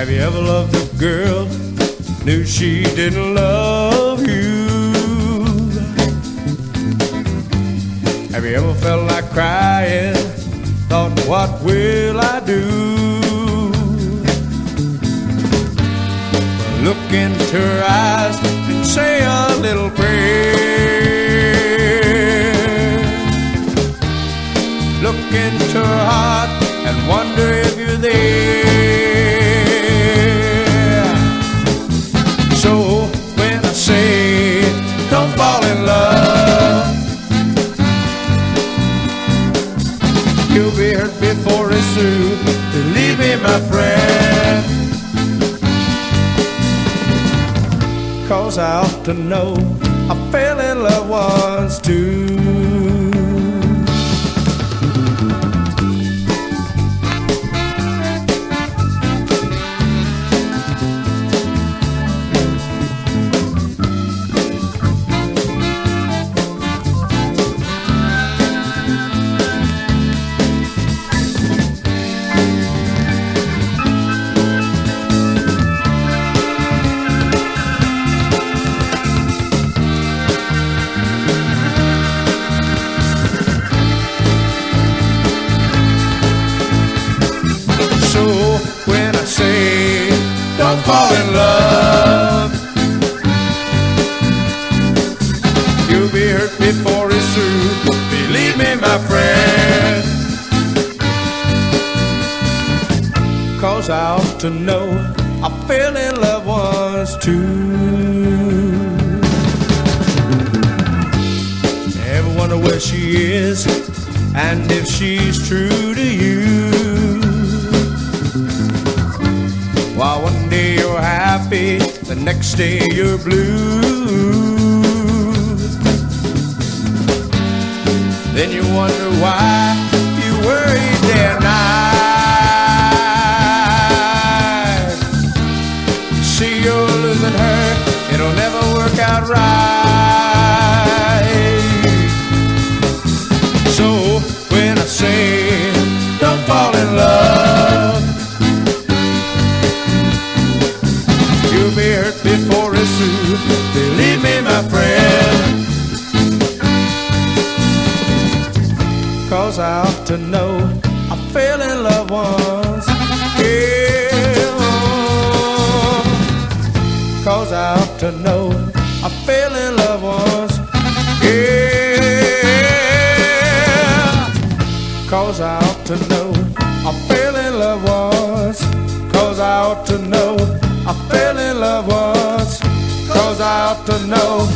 Have you ever loved a girl, knew she didn't love you? Have you ever felt like crying, thought, what will I do? Well, look into her eyes and say a little prayer. Look into her heart and wonder if you're there. So when I say don't fall in love, you'll be hurt before it's through. Believe me, my friend, 'cause I ought to know I fell in love once too. When I say don't fall in love, you'll be hurt before it's through. Believe me, my friend, 'cause I ought to know I fell in love once too. Ever wonder where she is and if she's true to you? While one day you're happy, the next day you're blue. Then you wonder why you worry day and night. You see you're losing her, it'll never work out right. So when I say don't fall in love, you'll be hurt before it's through. Believe me, my friend, 'cause I ought to know I fell in love once. Yeah, 'cause I ought to know I fell in love once. Yeah, 'cause I ought to know I fell in love once. 'Cause I ought to know I fell in love once. 'Cause I ought to know